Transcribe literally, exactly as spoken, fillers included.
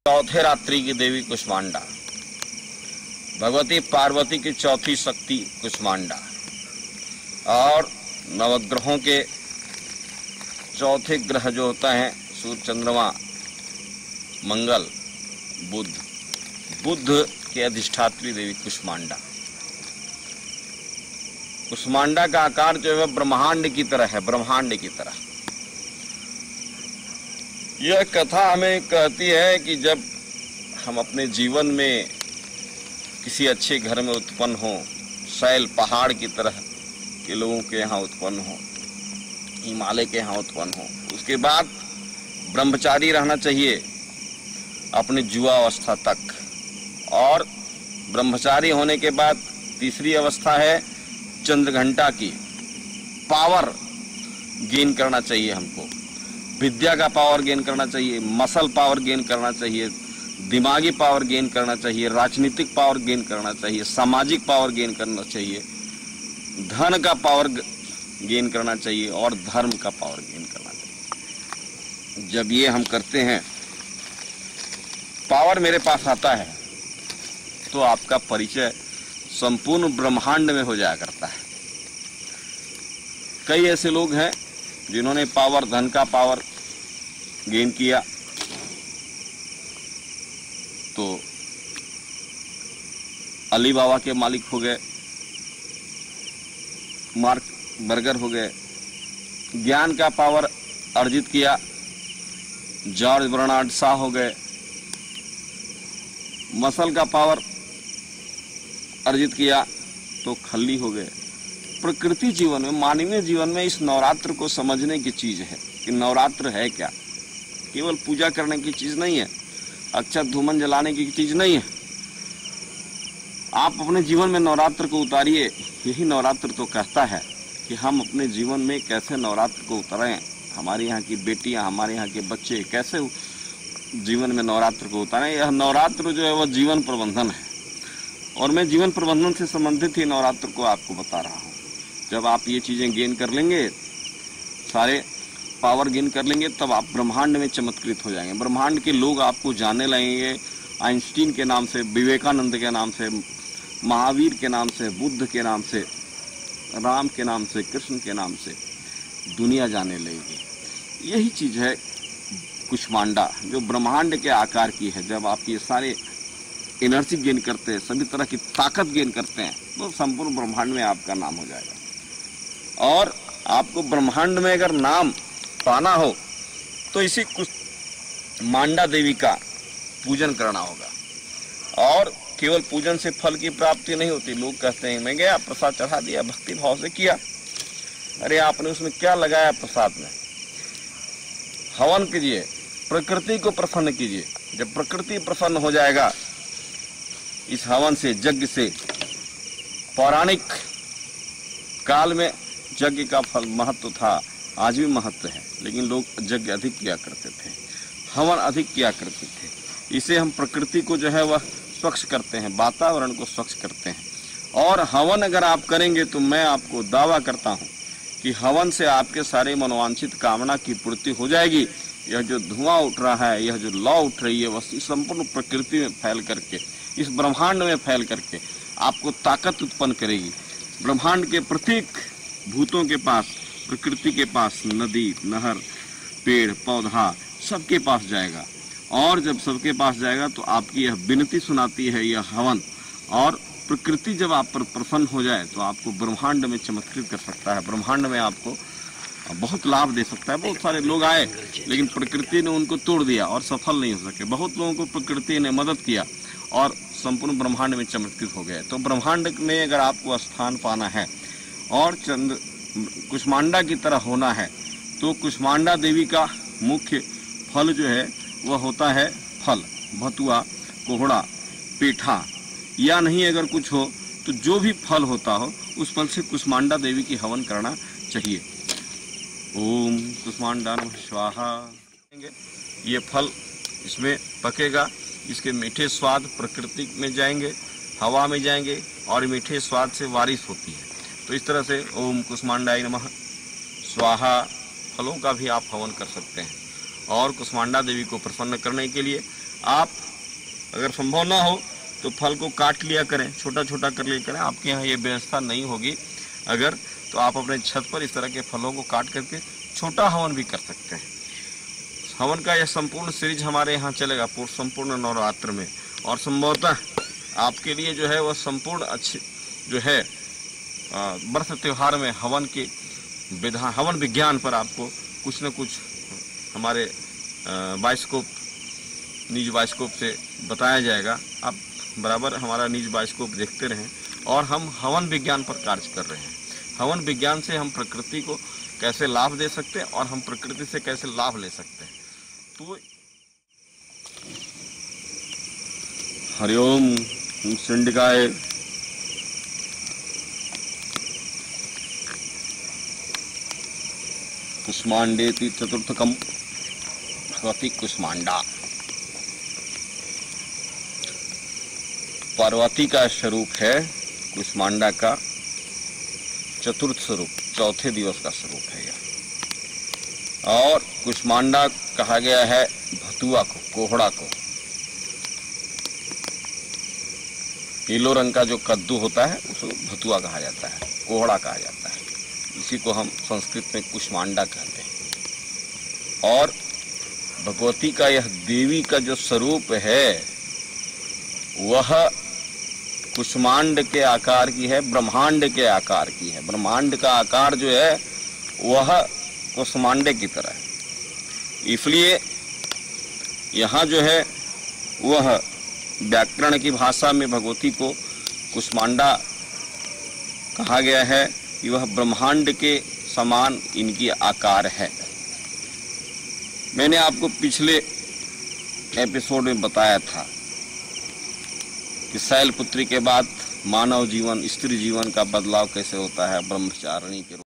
चौथे रात्रि की देवी कुष्मांडा, भगवती पार्वती की चौथी शक्ति कुष्मांडा, और नवग्रहों के चौथे ग्रह जो होता है सूर्य, चंद्रमा, मंगल, बुध, बुध के अधिष्ठात्री देवी कुष्मांडा। कुष्मांडा का आकार जो है ब्रह्मांड की तरह है, ब्रह्मांड की तरह। यह कथा हमें कहती है कि जब हम अपने जीवन में किसी अच्छे घर में उत्पन्न हों, शैल पहाड़ की तरह के लोगों के यहाँ उत्पन्न हों, हिमालय के यहाँ उत्पन्न हों, उसके बाद ब्रह्मचारी रहना चाहिए अपनी युवा अवस्था तक, और ब्रह्मचारी होने के बाद तीसरी अवस्था है चंद्रघंटा की, पावर गेन करना चाहिए हमको, विद्या का पावर गेन करना चाहिए, मसल पावर गेन करना चाहिए, दिमागी पावर गेन करना चाहिए, राजनीतिक पावर गेन करना चाहिए, सामाजिक पावर गेन करना चाहिए, धन का पावर गेन करना चाहिए और धर्म का पावर गेन करना चाहिए। जब ये हम करते हैं, पावर मेरे पास आता है, तो आपका परिचय संपूर्ण ब्रह्मांड में हो जाया करता है। कई ऐसे लोग हैं जिन्होंने पावर, धन का पावर गेन किया तो अली बाबा के मालिक हो गए, मार्क बर्गर हो गए। ज्ञान का पावर अर्जित किया, जॉर्ज बर्नार्ड शॉ हो गए। मसल का पावर अर्जित किया तो खल्ली हो गए। प्रकृति जीवन में, मानवीय जीवन में इस नवरात्र को समझने की चीज है कि नवरात्र है क्या। केवल पूजा करने की चीज नहीं है, अक्षत धूमन जलाने की चीज नहीं है। आप अपने जीवन में नवरात्र को उतारिए। यही नवरात्र तो कहता है कि हम अपने जीवन में कैसे नवरात्र को उतारें। हमारे यहाँ की बेटियां, हमारे यहाँ के बच्चे कैसे जीवन में नवरात्र को उतारें। यह नवरात्र जो है वह जीवन प्रबंधन है, और मैं जीवन प्रबंधन से संबंधित ही नवरात्र को आपको बता रहा हूँ। जब आप ये चीजें गेन कर लेंगे, सारे पावर गेन कर लेंगे, तब आप ब्रह्मांड में चमत्कृत हो जाएंगे। ब्रह्मांड के लोग आपको जानने लगेंगे। आइंस्टीन के नाम से, विवेकानंद के नाम से, महावीर के नाम से, बुद्ध के नाम से, राम के नाम से, कृष्ण के नाम से दुनिया जाने लगेगी। यही चीज है कुष्मांडा, जो ब्रह्मांड के आकार की है। जब आप ये सारे एनर्जी गेन करते हैं, सभी तरह की ताकत गेन करते हैं, तो संपूर्ण ब्रह्मांड में आपका नाम हो जाएगा। और आपको ब्रह्मांड में अगर नाम पाना हो तो इसी कुष्मांडा देवी का पूजन करना होगा। और केवल पूजन से फल की प्राप्ति नहीं होती। लोग कहते हैं मैं गया, प्रसाद चढ़ा दिया, भक्ति भाव से किया। अरे आपने उसमें क्या लगाया प्रसाद में? हवन कीजिए, प्रकृति को प्रसन्न कीजिए। जब प्रकृति प्रसन्न हो जाएगा इस हवन से, यज्ञ से, पौराणिक काल में यज्ञ का फल महत्व था, आज भी महत्व है, लेकिन लोग यज्ञ अधिक किया करते थे, हवन अधिक किया करते थे। इसे हम प्रकृति को जो है वह स्वच्छ करते हैं, वातावरण को स्वच्छ करते हैं। और हवन अगर आप करेंगे तो मैं आपको दावा करता हूं कि हवन से आपके सारे मनोवांछित कामना की पूर्ति हो जाएगी। यह जो धुआं उठ रहा है, यह जो लौ उठ रही है, वह संपूर्ण प्रकृति में फैल करके, इस ब्रह्मांड में फैल करके आपको ताकत उत्पन्न करेगी। ब्रह्मांड के प्रत्येक भूतों के पास, प्रकृति के पास, नदी, नहर, पेड़, पौधा सबके पास जाएगा। और जब सबके पास जाएगा तो आपकी यह विनती सुनाती है, यह हवन। और प्रकृति जब आप पर प्रसन्न हो जाए तो आपको ब्रह्मांड में चमत्कृत कर सकता है, ब्रह्मांड में आपको बहुत लाभ दे सकता है। बहुत सारे लोग आए लेकिन प्रकृति ने उनको तोड़ दिया और सफल नहीं हो सके। बहुत लोगों को प्रकृति ने मदद किया और संपूर्ण ब्रह्मांड में चमत्कृत हो गए। तो ब्रह्मांड में अगर आपको स्थान पाना है और चंद्र कुष्मांडा की तरह होना है, तो कुष्मांडा देवी का मुख्य फल जो है वह होता है फल, भतुआ, कोहड़ा, पेठा, या नहीं अगर कुछ हो तो जो भी फल होता हो उस फल से कुष्मांडा देवी की हवन करना चाहिए। ओम कुष्मांडा नमः स्वाहा। ये फल इसमें पकेगा, इसके मीठे स्वाद प्रकृति में जाएंगे, हवा में जाएंगे और मीठे स्वाद से बारिश होती है। तो इस तरह से ओम कुष्मांडाय नमः स्वाहा फलों का भी आप हवन कर सकते हैं। और कुष्मांडा देवी को प्रसन्न करने के लिए आप अगर संभव ना हो तो फल को काट लिया करें, छोटा छोटा कर लिया करें। आपके यहाँ ये व्यवस्था नहीं होगी अगर, तो आप अपने छत पर इस तरह के फलों को काट करके छोटा हवन भी कर सकते हैं। हवन का यह संपूर्ण सीरीज हमारे यहाँ चलेगा पूर्ण संपूर्ण नवरात्र में, और संभवतः आपके लिए जो है वह संपूर्ण अच्छी जो है व्रत त्योहार में हवन के विधान, हवन विज्ञान पर आपको कुछ न कुछ हमारे बाइस्कोप निज बाइस्कोप से बताया जाएगा। आप बराबर हमारा निज बाइस्कोप देखते रहें। और हम हवन विज्ञान पर कार्य कर रहे हैं। हवन विज्ञान से हम प्रकृति को कैसे लाभ दे सकते हैं और हम प्रकृति से कैसे लाभ ले सकते हैं। तो हरिओम सिंडिकाय कुष्मांडेति चतुर्थकम भगवती कुष्मांडा। पार्वती का स्वरूप है, कुष्मांडा का चतुर्थ स्वरूप, चौथे दिवस का स्वरूप है यह। और कुष्मांडा कहा गया है भतुआ को, कोहड़ा को। पीलो रंग का जो कद्दू होता है उसको भतुआ कहा जाता है, कोहड़ा कहा जाता है। इसी को हम संस्कृत में कुष्मांडा कहते हैं। और भगवती का यह देवी का जो स्वरूप है वह कुष्मांड के आकार की है, ब्रह्मांड के आकार की है। ब्रह्मांड का आकार जो है वह कुष्मांडे की तरह है। इसलिए यहाँ जो है वह व्याकरण की भाषा में भगवती को कुष्मांडा कहा गया है कि वह ब्रह्मांड के समान इनकी आकार है। मैंने आपको पिछले एपिसोड में बताया था कि शैलपुत्री के बाद मानव जीवन, स्त्री जीवन का बदलाव कैसे होता है ब्रह्मचारिणी के रूप